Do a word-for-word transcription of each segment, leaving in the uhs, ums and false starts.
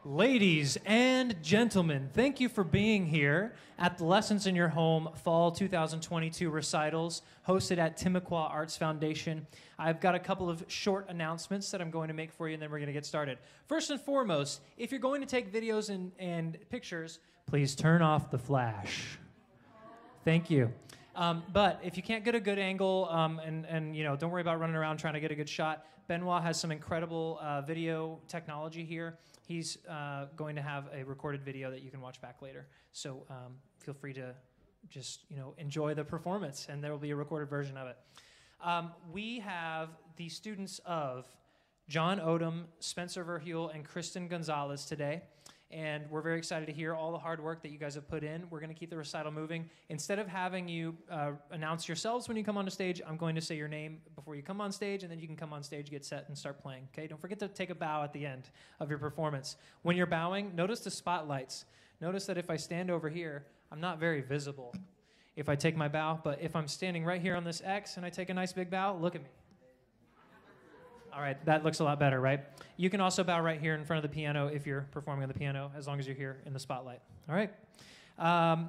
Ladies and gentlemen, thank you for being here at the Lessons in Your Home Fall two thousand twenty-two recitals hosted at Timucua Arts Foundation. I've got a couple of short announcements that I'm going to make for you, and then we're going to get started. First and foremost, if you're going to take videos and, and pictures, please turn off the flash. Thank you. Um, but if you can't get a good angle, um, and, and you know, don't worry about running around trying to get a good shot, Benoit has some incredible uh, video technology here. He's uh, going to have a recorded video that you can watch back later. So um, feel free to just you know enjoy the performance, and there will be a recorded version of it. Um, we have the students of John Odom, Spencer Verhule, and Kristen Gonzalez today. And we're very excited to hear all the hard work that you guys have put in. We're going to keep the recital moving. Instead of having you uh, announce yourselves when you come on the stage, I'm going to say your name before you come on stage, and then you can come on stage, get set, and start playing. Okay? Don't forget to take a bow at the end of your performance. When you're bowing, notice the spotlights. Notice that if I stand over here, I'm not very visible if I take my bow, but if I'm standing right here on this X and I take a nice big bow, look at me. All right, that looks a lot better, right? You can also bow right here in front of the piano if you're performing on the piano, as long as you're here in the spotlight. All right? Um,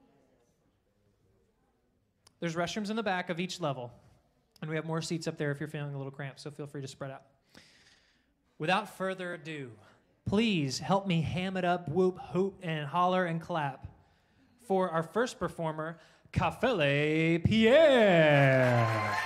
there's restrooms in the back of each level, and we have more seats up there if you're feeling a little cramped, so feel free to spread out. Without further ado, please help me ham it up, whoop, hoop, and holler and clap for our first performer, Cafele Pierre.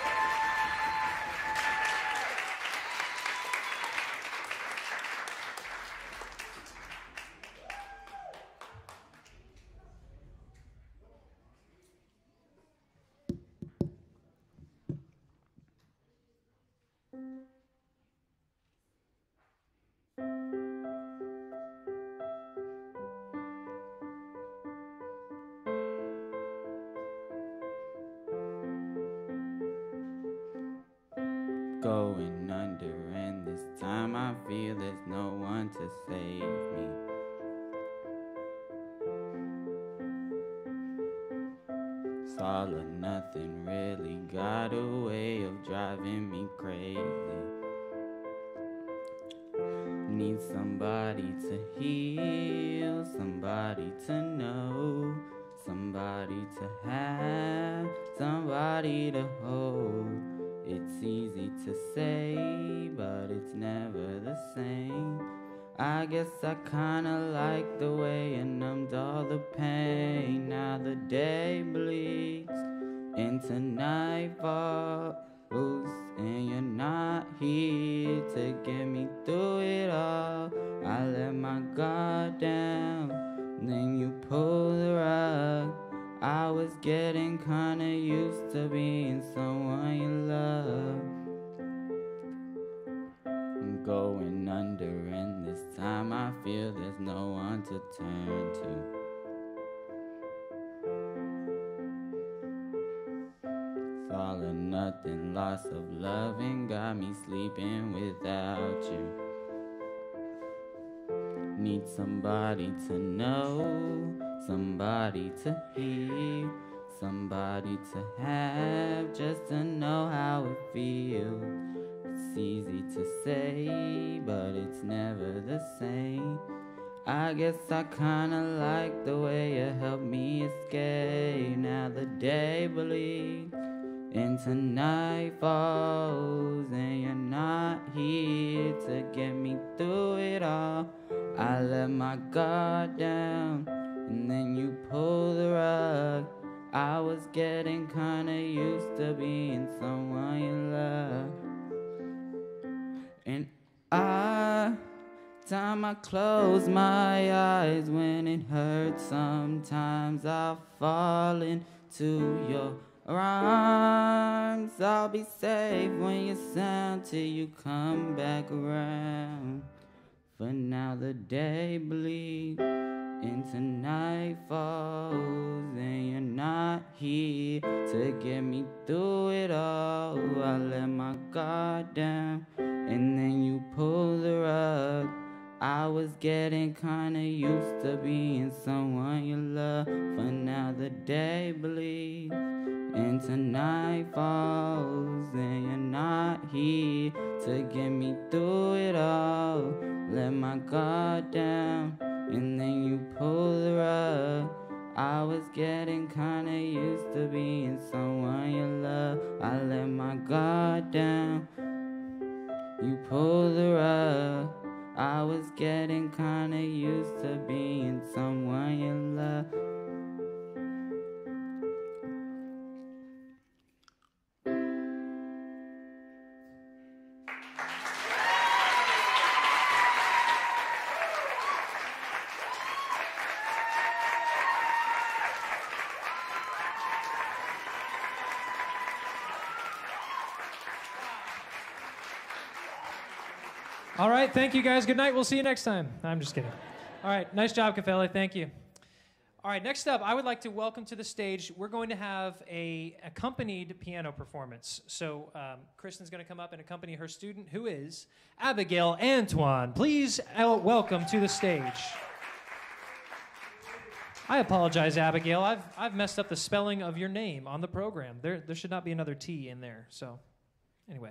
Going under, and this time I feel there's no one to save me. It's all or nothing, really got a way of driving me crazy. Need somebody to heal, somebody to know, somebody to have, somebody to hold. It's easy to say, but it's never the same. I guess I kinda like the way it numbed all the pain. Now the day bleeds into nightfall, and you're not here to get me through it all. I let my guard down, then you pull the rug. I was getting kinda used to being someone you love. I'm going under, and this time I feel there's no one to turn to. It's all or nothing, loss of loving got me sleeping without you. Need somebody to know, somebody to hear, somebody to have, just to know how it feels. It's easy to say, but it's never the same. I guess I kinda like the way you helped me escape. Now the day bleeds into night falls, and you're not here to get me through it all. I let my guard down, and then you pull the rug. I was getting kinda used to being someone you love. And I, time I close my eyes when it hurts, sometimes I'll fall into your arms. I'll be safe when you sound till you come back around. For now the day bleeds into night falls, and you're not here to get me through it all. I let my guard down, and then you pull the rug. I was getting kinda used to being someone you love. For now the day bleeds into night falls, and you're not here to get me through it all. let my guard down, and then you pull the rug. I was getting kinda used to being someone you love. I let my guard down, you pull the rug. I was getting kinda used to being someone you love. All right, thank you guys. Good night. We'll see you next time. I'm just kidding. All right, nice job, Cafele. Thank you. All right, next up, I would like to welcome to the stage, we're going to have a accompanied piano performance. So um, Kristen's going to come up and accompany her student, who is Abigail Antoine. Please uh, welcome to the stage. I apologize, Abigail. I've, I've messed up the spelling of your name on the program. There, there should not be another T in there. So anyway.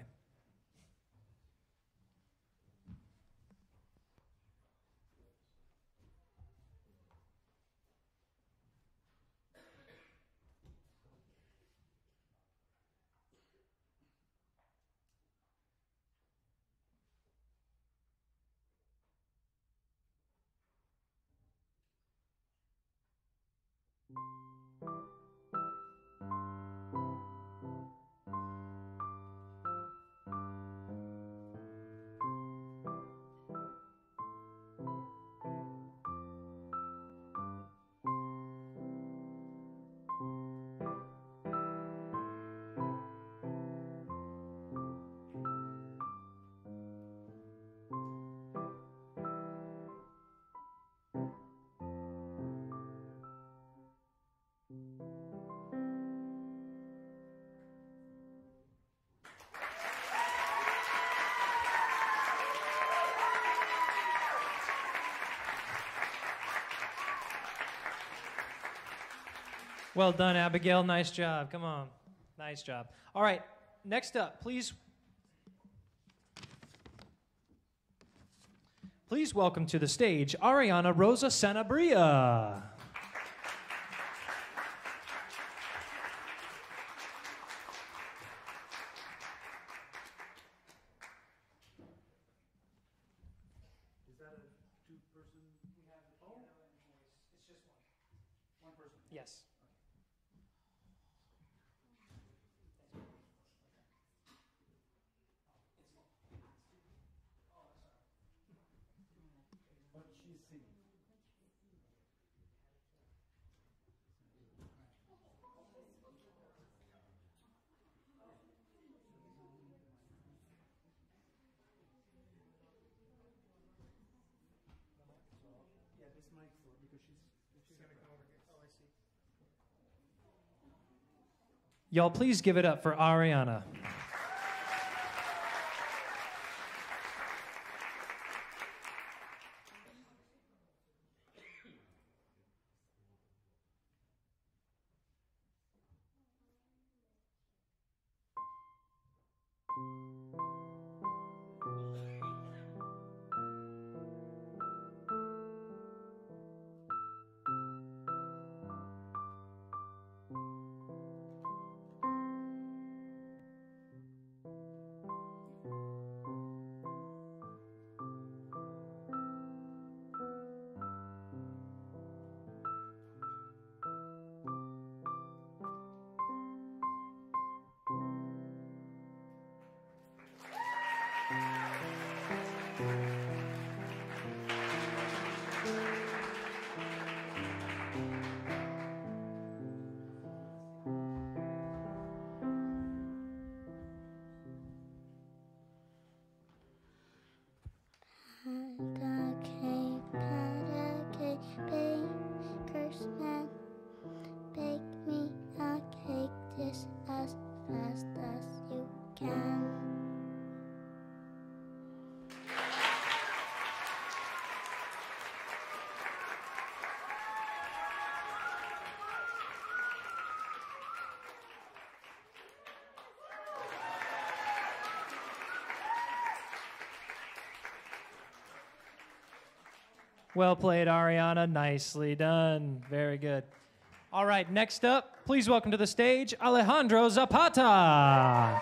Well done, Abigail. Nice job. Come on. Nice job. All right, next up, please. Please welcome to the stage Ariana Rosa Sanabria. Is that a two-person? We have the piano and voice. It's just one. One person? Yes. But she's singing. Yeah, this mic for because she's she's gonna come over here. Oh, I see. Y'all, please give it up for Ariana. Well played, Ariana. Nicely done. Very good. All right, next up, please welcome to the stage Alejandro Zapata.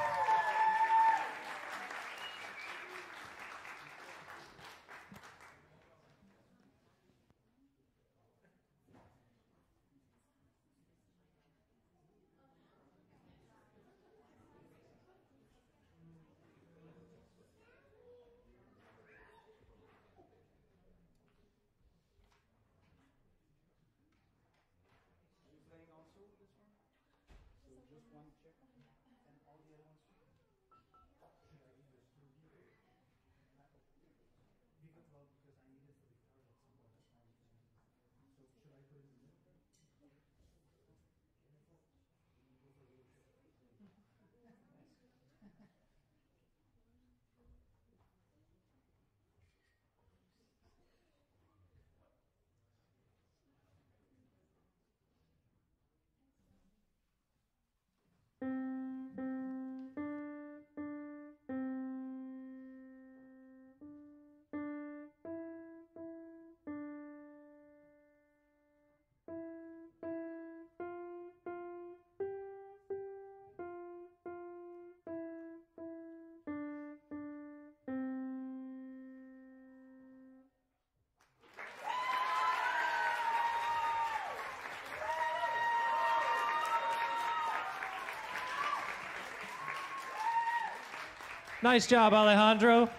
Nice job, Alejandro.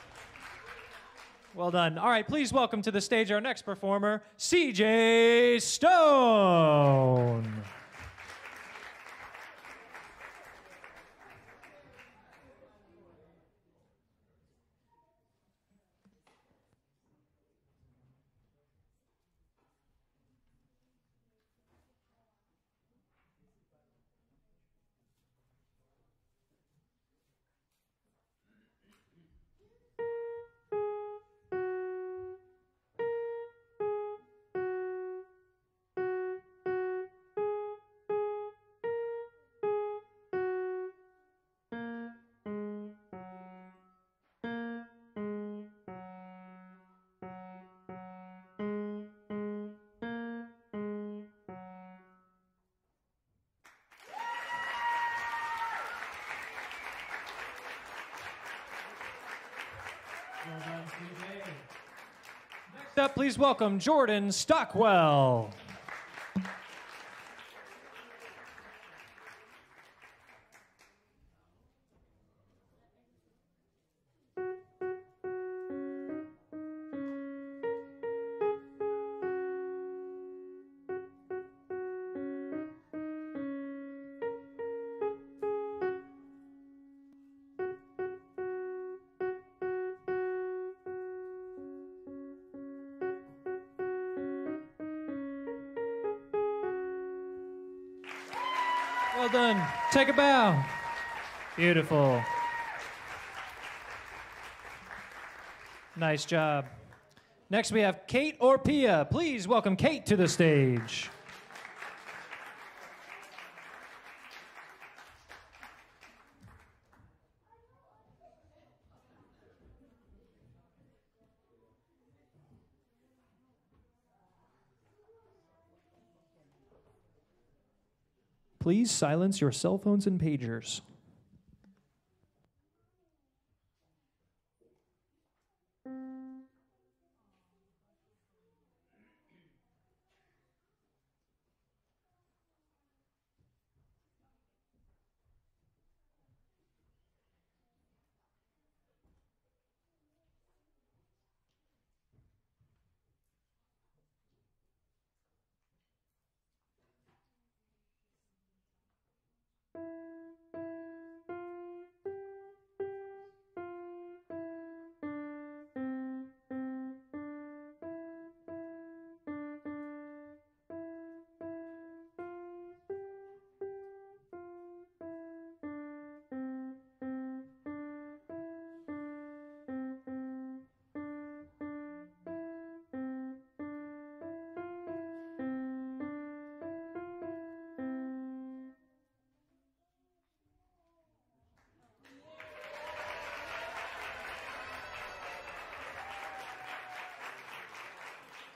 Well done. All right, please welcome to the stage our next performer, C J Stone. Well done, C J. Next up, please welcome Jordan Stockwell. Well done. Take a bow. Beautiful. Nice job. Next we have Kate Orpia. Please welcome Kate to the stage. Please silence your cell phones and pagers.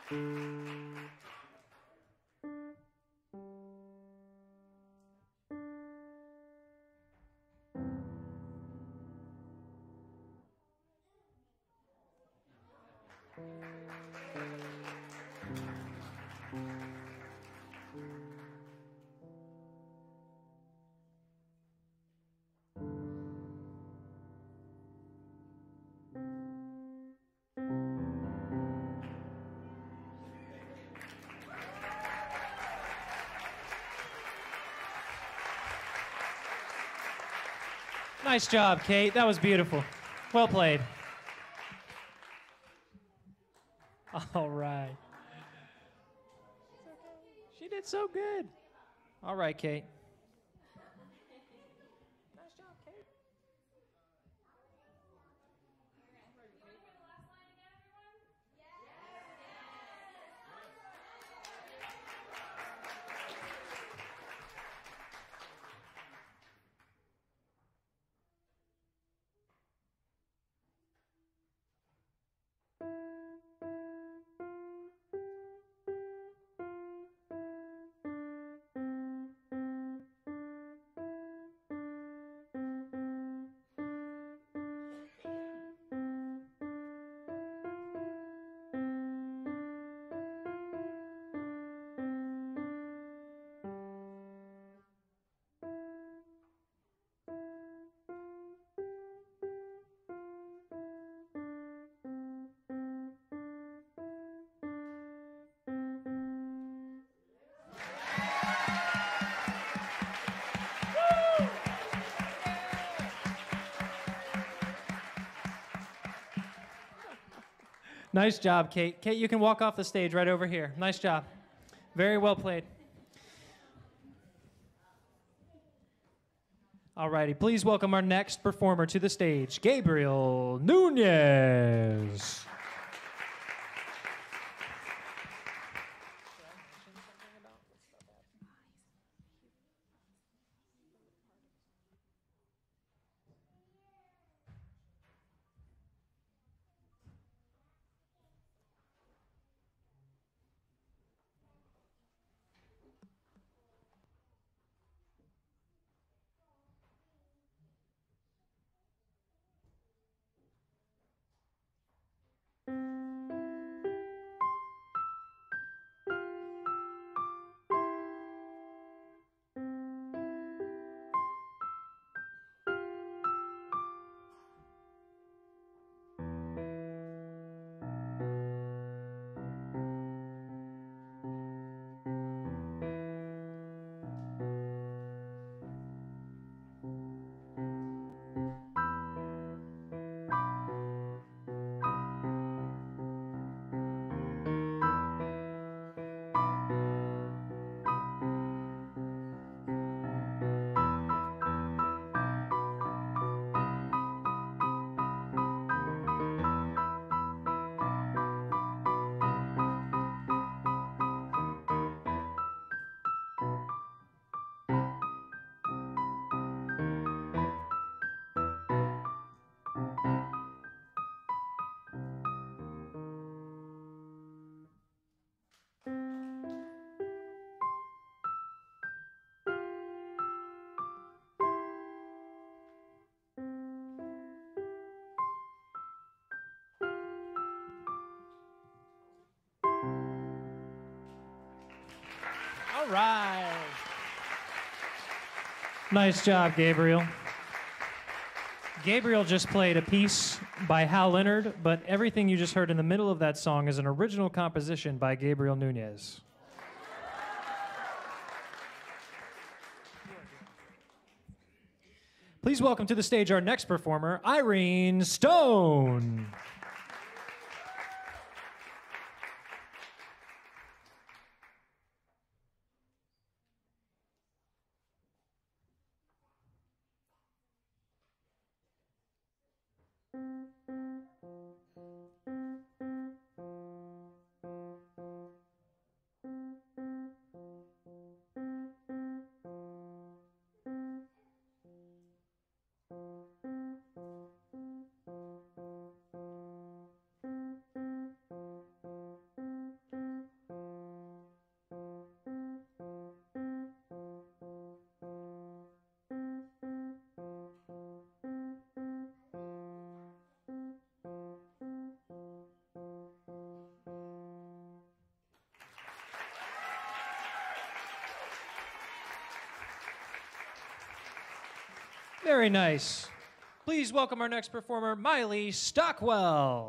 Nice job, Kate. That was beautiful. Well played. All right. She did so good. All right, Kate. Nice job, Kate. Nice job, Kate. Kate, you can walk off the stage right over here. Nice job. Very well played. All righty, please welcome our next performer to the stage, Gabriel Nunez. All right. Nice job, Gabriel. Gabriel just played a piece by Hal Leonard, but everything you just heard in the middle of that song is an original composition by Gabriel Nunez. Please welcome to the stage our next performer, Irene Stone. Very nice. Please welcome our next performer, Miley Stockwell.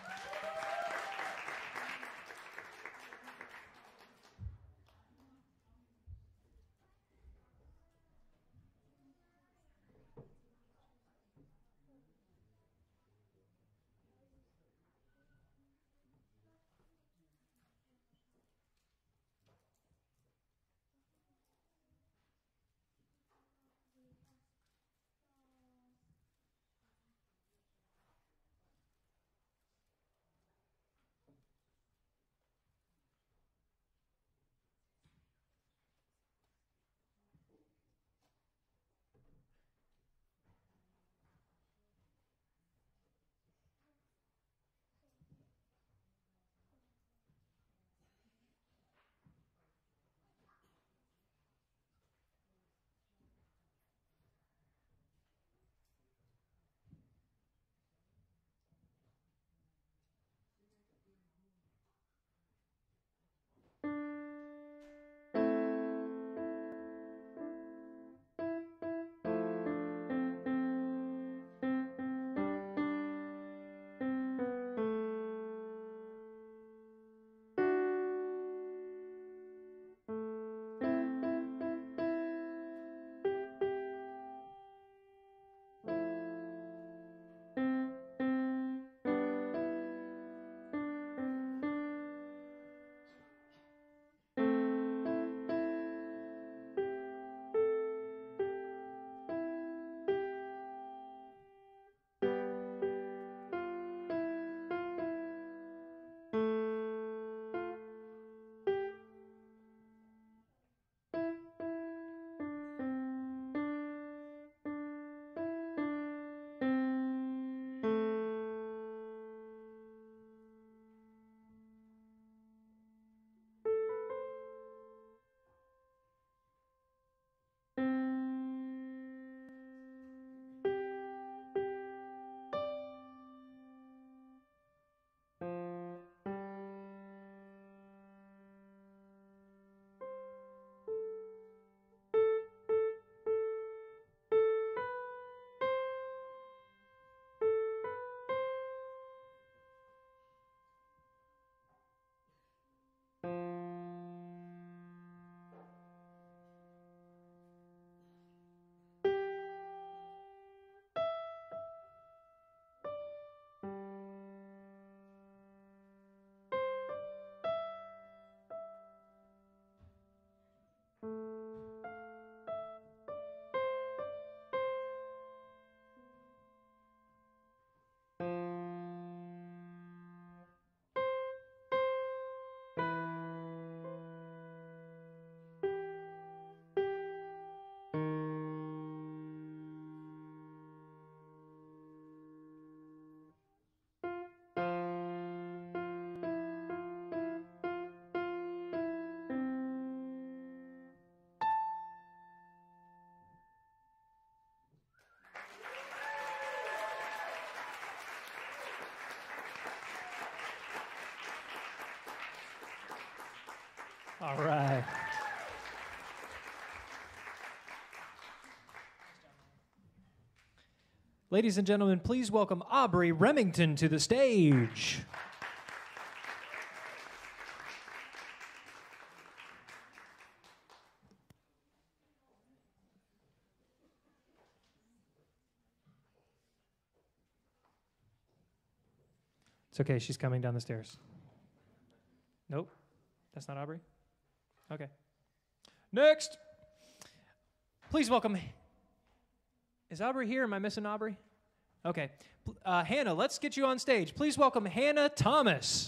All right. Ladies and gentlemen, please welcome Aubrey Remington to the stage. It's okay, she's coming down the stairs. Nope, that's not Aubrey? Okay. Next, please welcome, is Aubrey here? Am I missing Aubrey? Okay, uh, Hannah, let's get you on stage. Please welcome Hannah Thomas.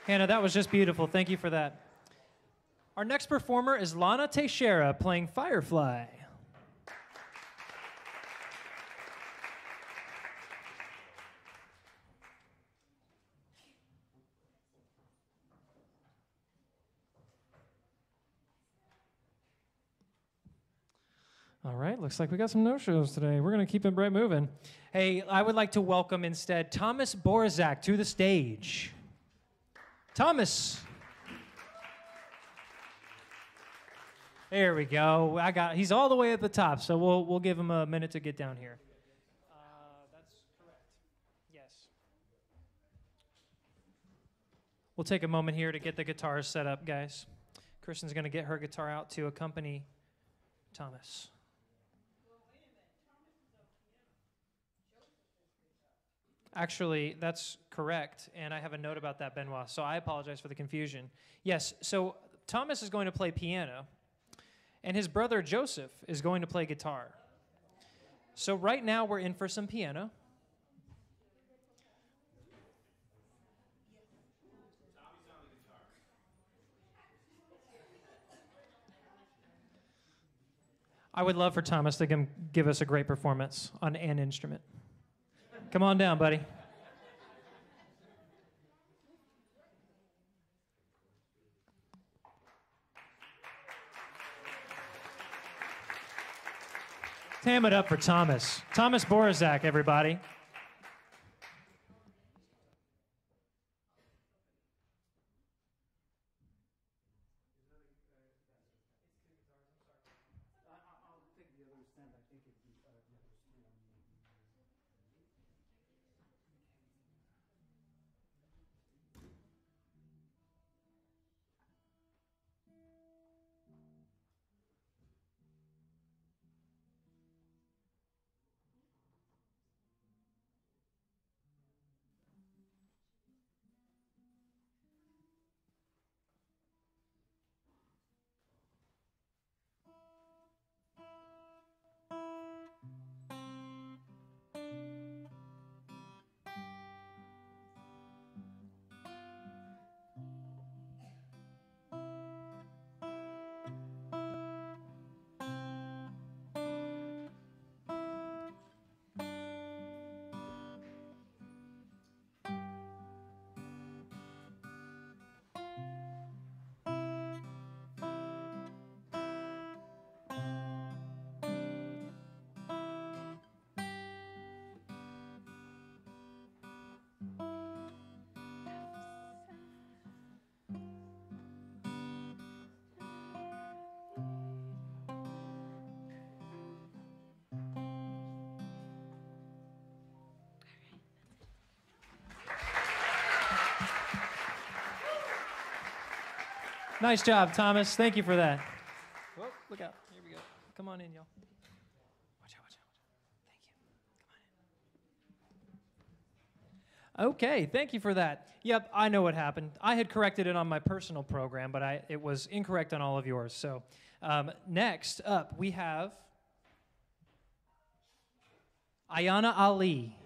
Hannah, that was just beautiful. Thank you for that. Our next performer is Lana Teixeira playing Firefly. All right, looks like we got some no-shows today. We're going to keep it right moving. Hey, I would like to welcome instead Thomas Borzak to the stage. Thomas. There we go. I got. He's all the way at the top, so we'll we'll give him a minute to get down here. Uh, that's correct. Yes. We'll take a moment here to get the guitars set up, guys. Kristen's going to get her guitar out to accompany Thomas. Actually, that's correct, and I have a note about that, Benoit, so I apologize for the confusion. Yes, so Thomas is going to play piano, and his brother Joseph is going to play guitar. So right now we're in for some piano. I would love for Thomas to give, give us a great performance on an instrument. Come on down, buddy. Tam it up for Thomas. Thomas Borzak, everybody. Nice job, Thomas. Thank you for that. Whoa, look out. Here we go. Come on in, y'all. Watch out, watch out. Thank you. Come on in. Okay, thank you for that. Yep, I know what happened. I had corrected it on my personal program, but I, it was incorrect on all of yours. So um, next up, we have Ayana Ali.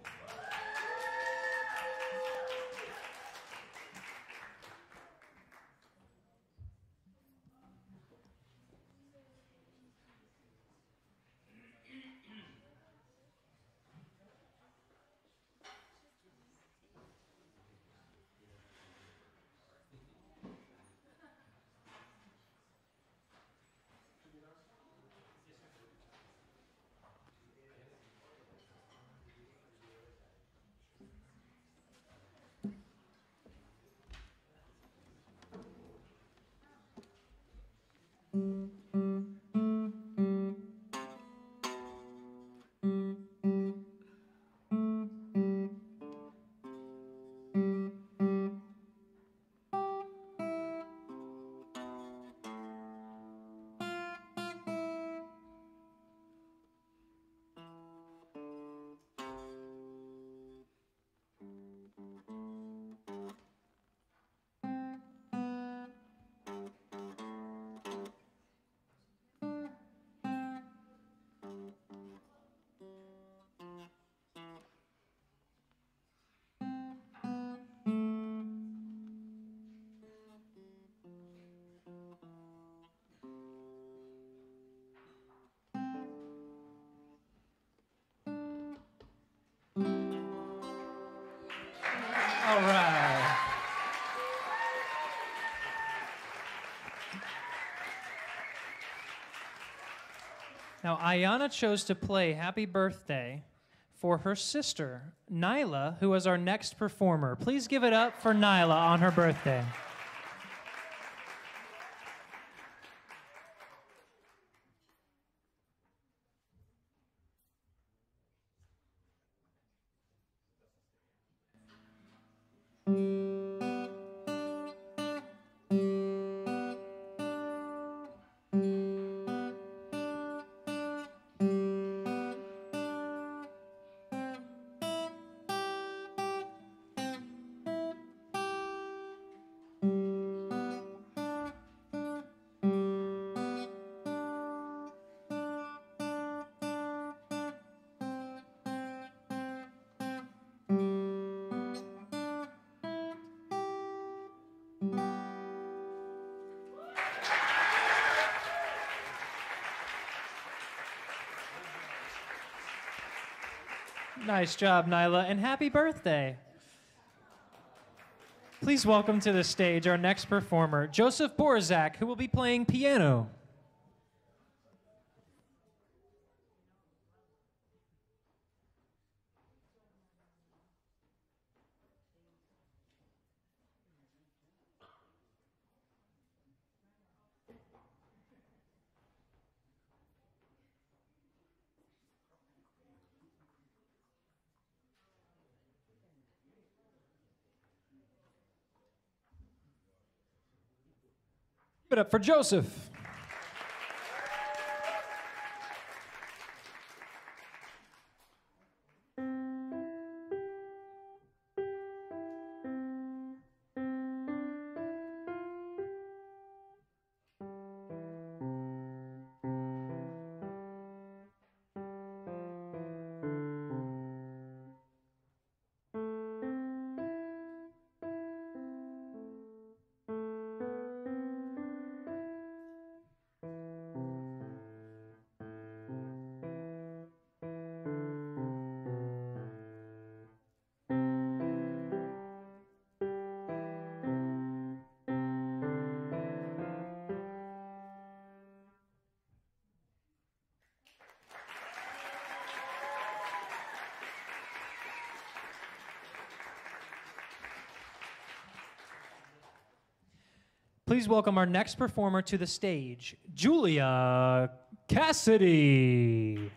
Now, Ayana chose to play Happy Birthday for her sister, Nyla, who is our next performer. Please give it up for Nyla on her birthday. Nice job, Nyla, and happy birthday. Please welcome to the stage our next performer, Joseph Borzak, who will be playing piano. Give it up for Joseph. Please welcome our next performer to the stage, Julia Cassidy.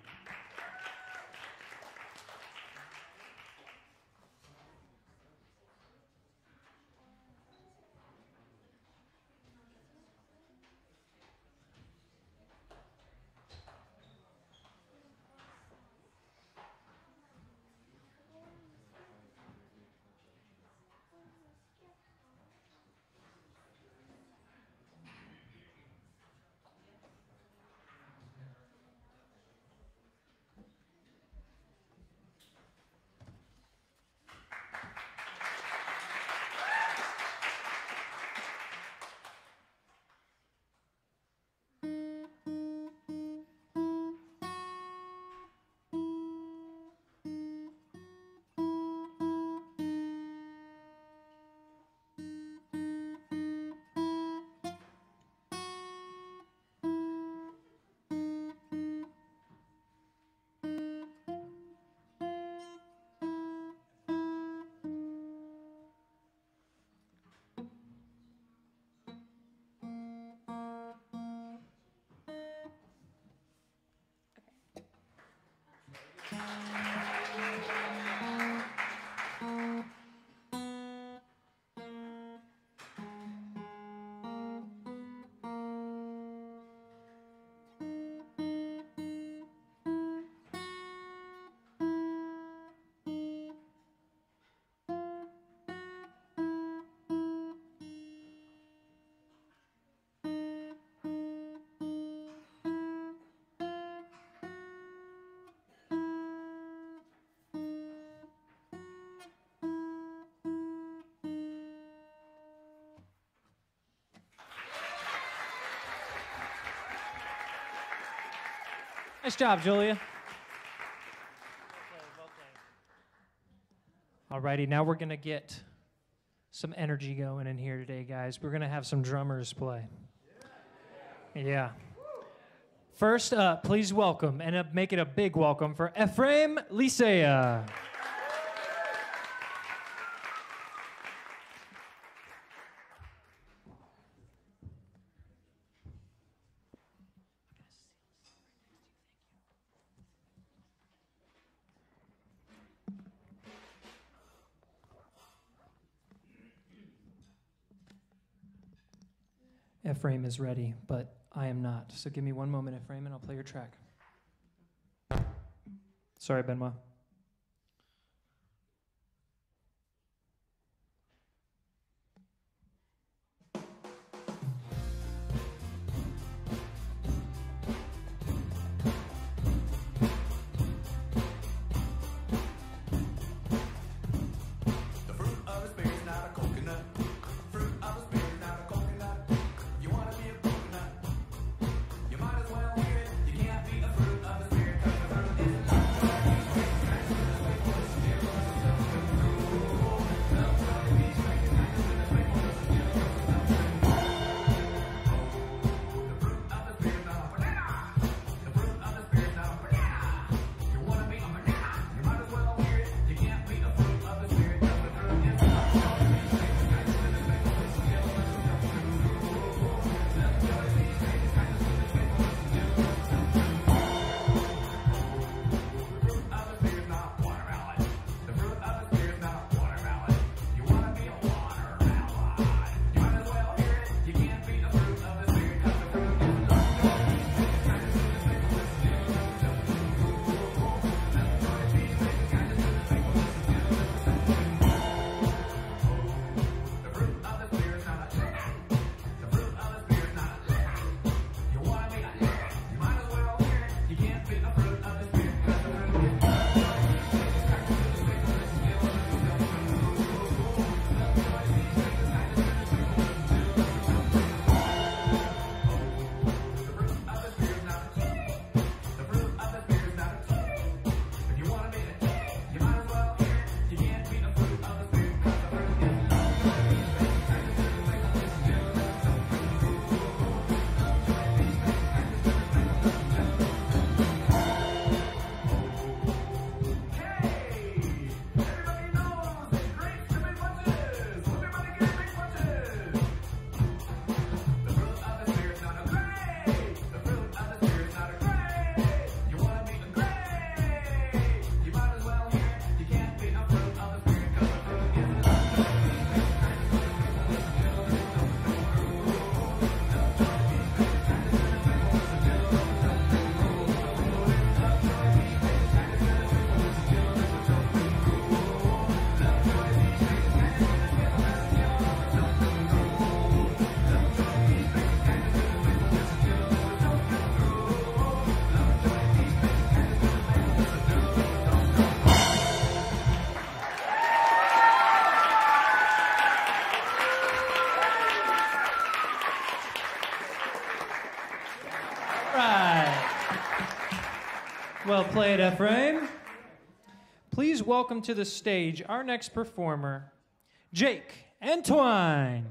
Nice job, Julia. Alrighty, now we're gonna get some energy going in here today, guys. We're gonna have some drummers play. Yeah. First up, please welcome, and uh, make it a big welcome for Ephraim Lisea. Ephraim is ready, but I am not. So give me one moment, Ephraim, and I'll play your track. Sorry, Benoit. Well played, Ephraim. Please welcome to the stage our next performer, Jake Antoine.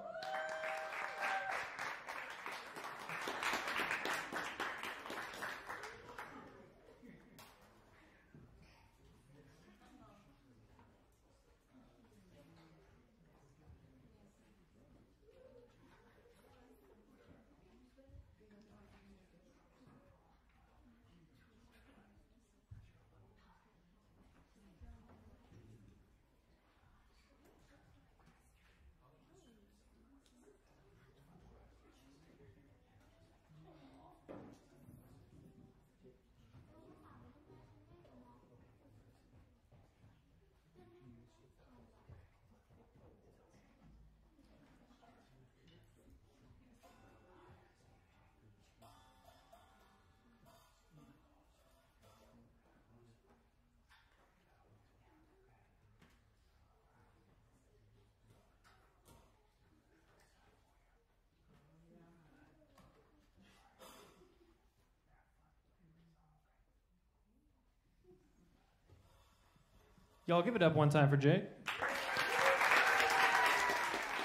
Y'all give it up one time for Jake.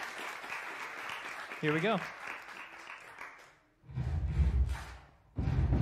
Here we go.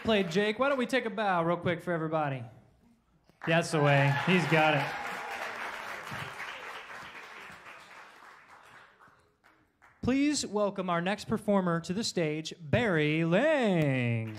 played, Jake. Why don't we take a bow real quick for everybody? That's the way. He's got it. Please welcome our next performer to the stage, Barry Lang.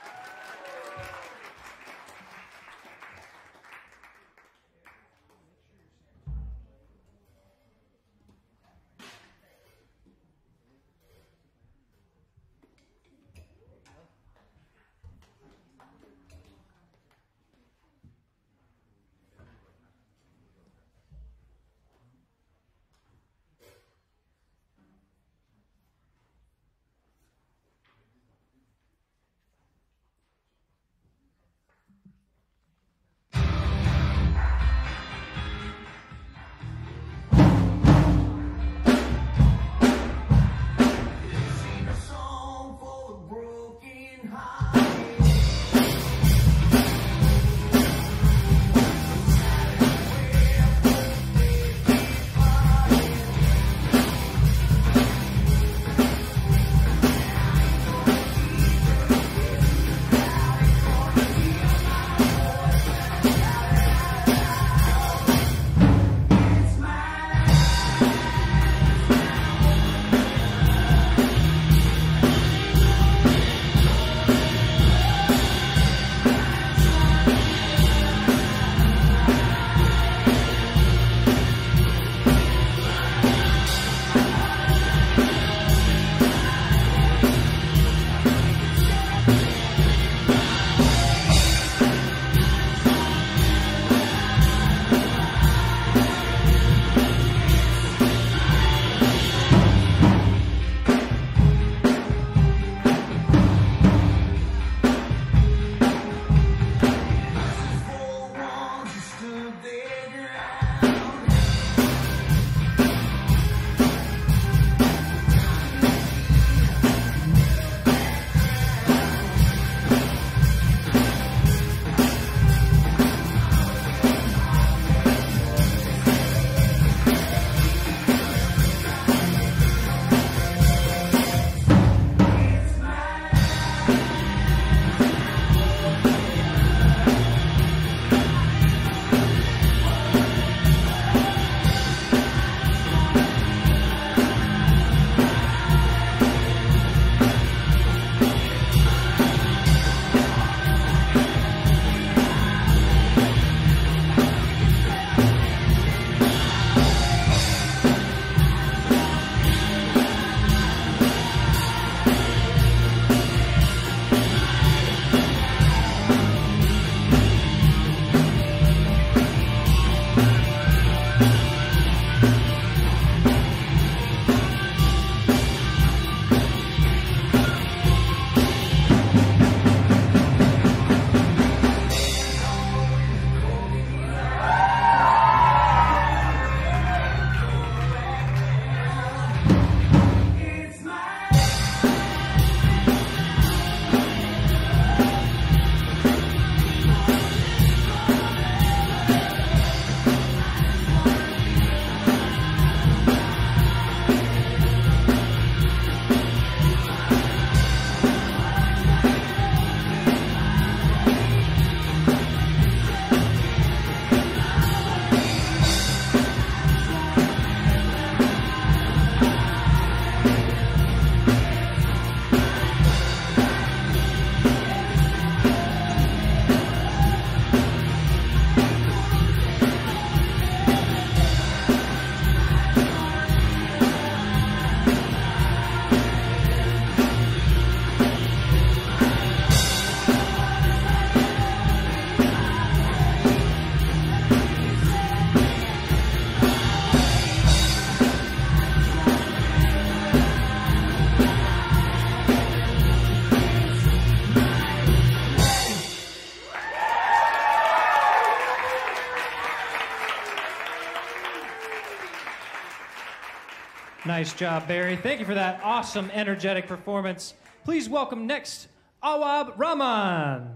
Nice job, Barry. Thank you for that awesome, energetic performance. Please welcome next, Awab Rahman.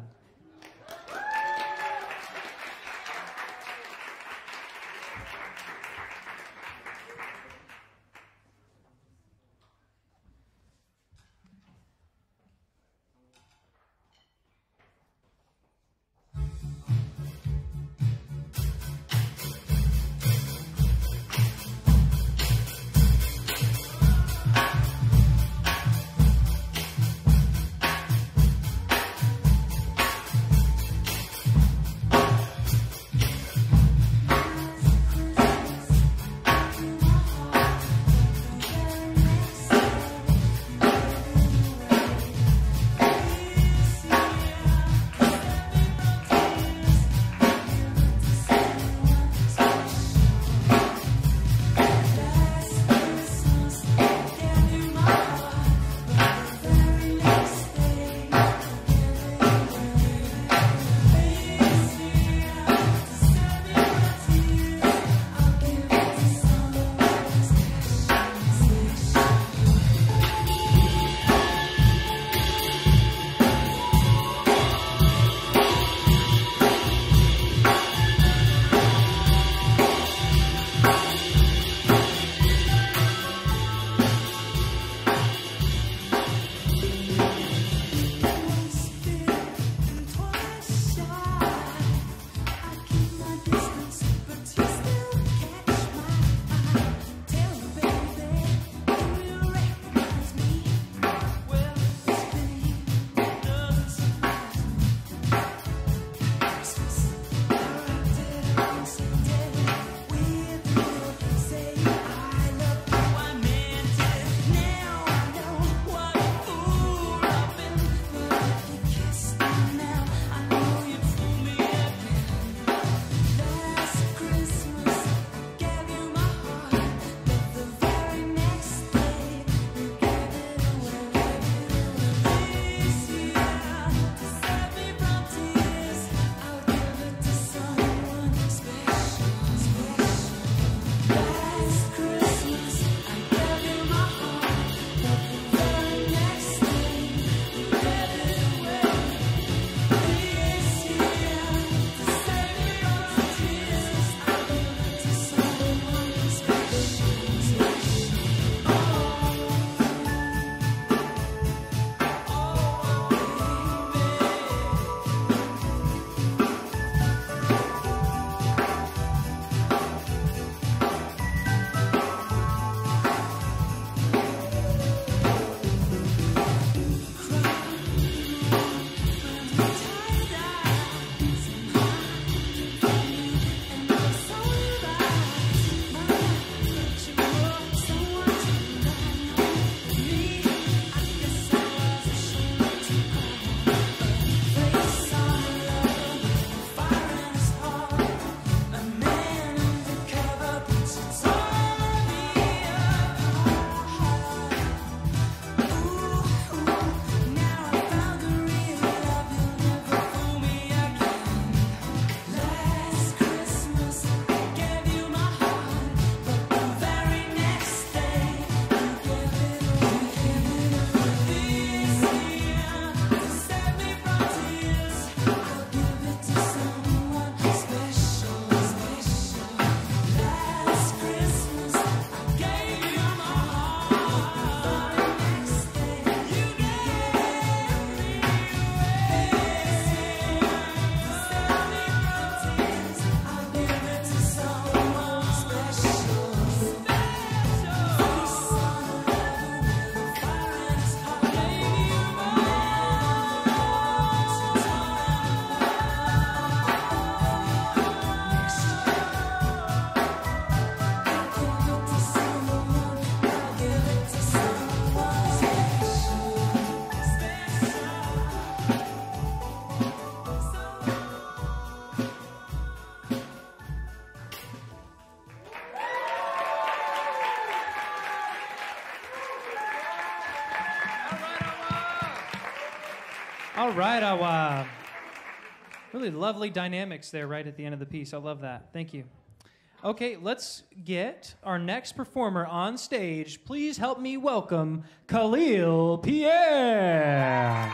All right, Awa. Really lovely dynamics there right at the end of the piece. I love that. Thank you. Okay, let's get our next performer on stage. Please help me welcome Khalil Pierre.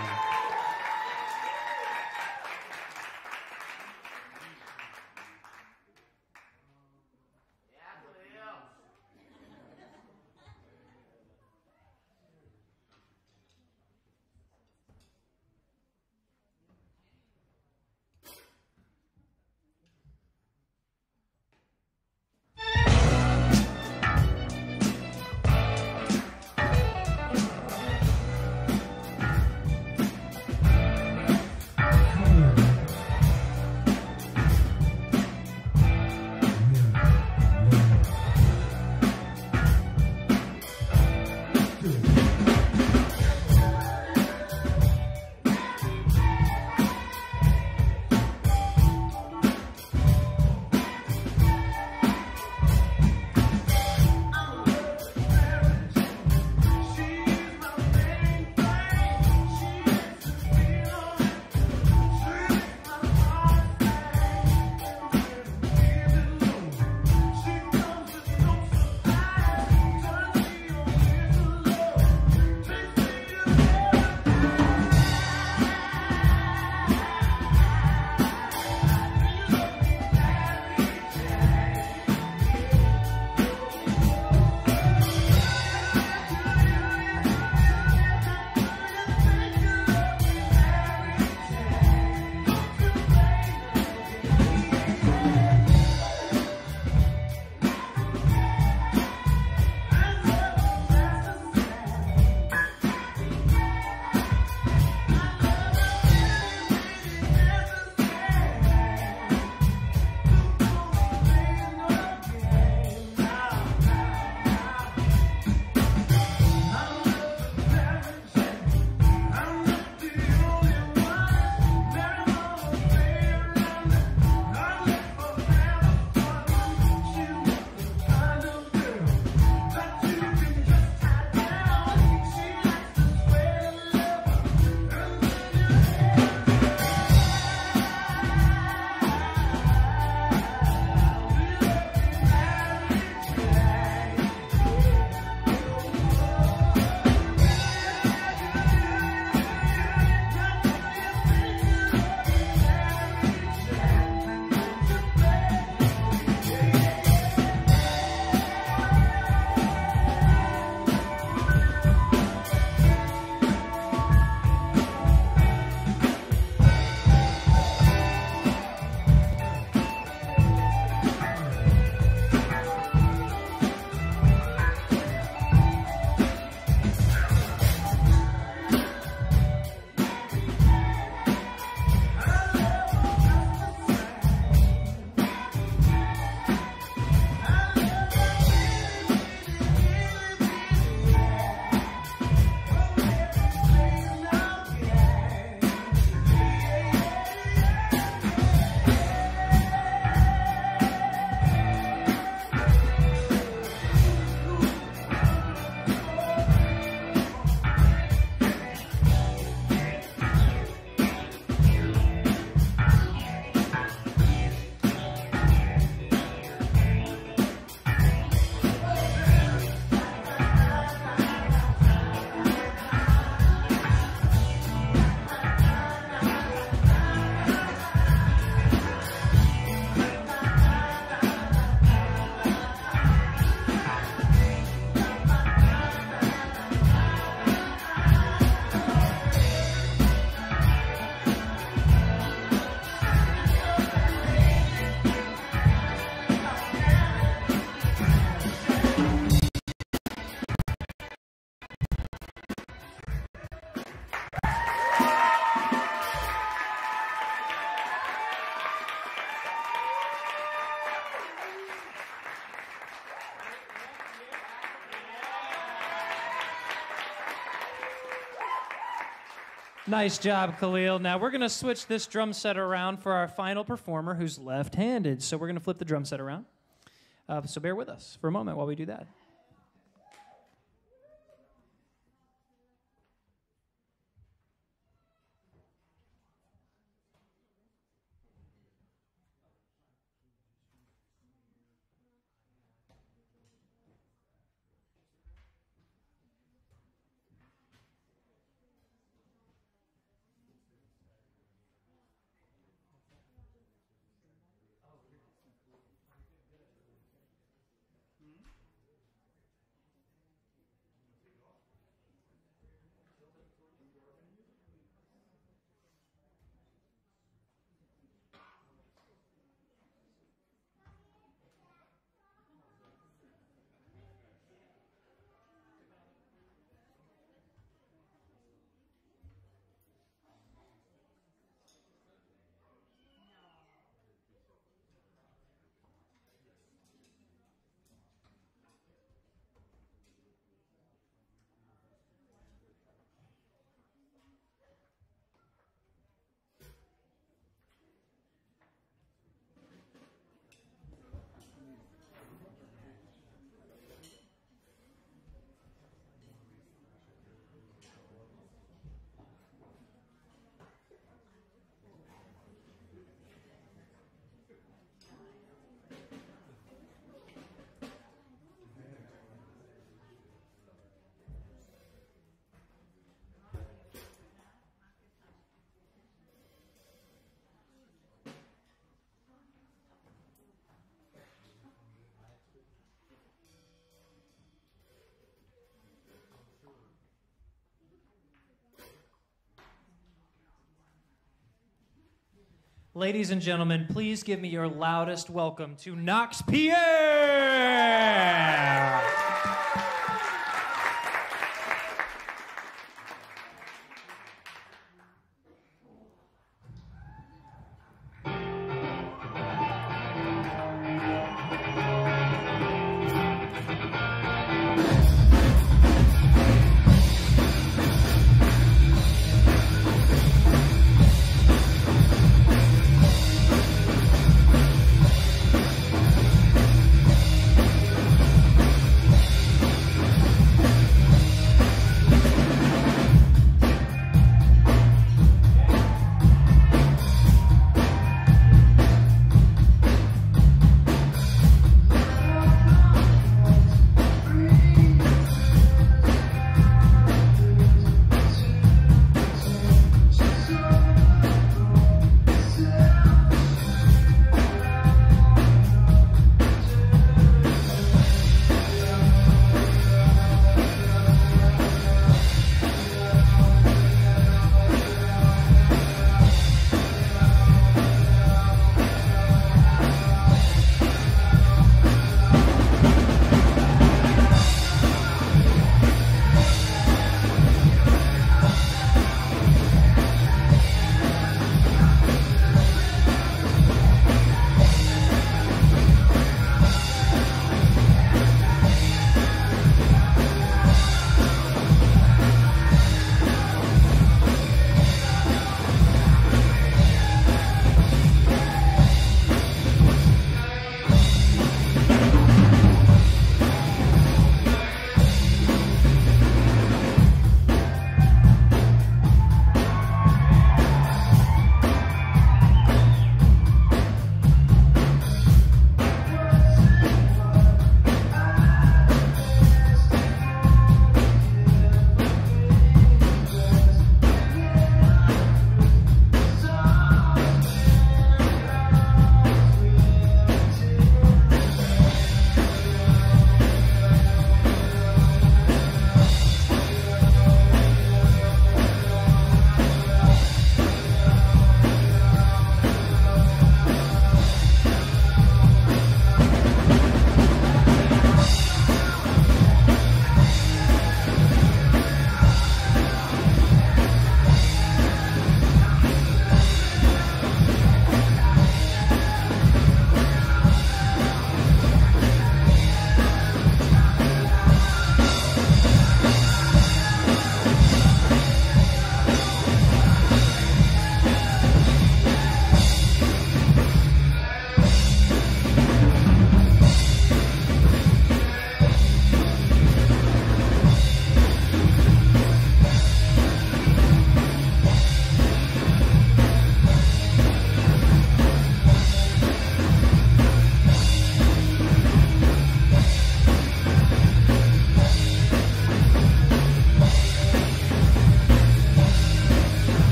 Nice job, Khalil. Now we're going to switch this drum set around for our final performer who's left-handed. So we're going to flip the drum set around. Uh, so bear with us for a moment while we do that. Ladies and gentlemen, please give me your loudest welcome to Knox Pierre!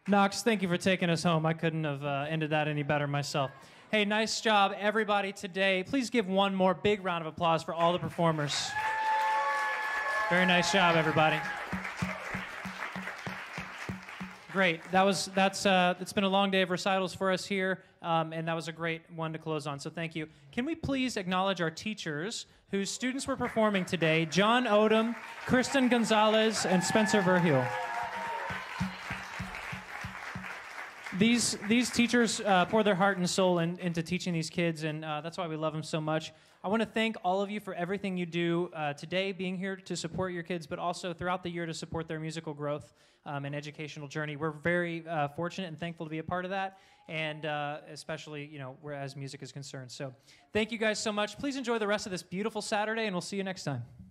Knox, thank you for taking us home. I couldn't have uh, ended that any better myself. Hey, nice job, everybody, today. Please give one more big round of applause for all the performers. Very nice job, everybody. Great. That was that's uh, it's been a long day of recitals for us here, um, and that was a great one to close on. So thank you. Can we please acknowledge our teachers whose students were performing today? John Odom, Kristen Gonzalez, and Spencer Verheul. These these teachers uh, pour their heart and soul in, into teaching these kids, and uh, that's why we love them so much. I want to thank all of you for everything you do uh, today, being here to support your kids, but also throughout the year to support their musical growth um, and educational journey. We're very uh, fortunate and thankful to be a part of that, and uh, especially, you know, where as music is concerned. So thank you guys so much. Please enjoy the rest of this beautiful Saturday, and we'll see you next time.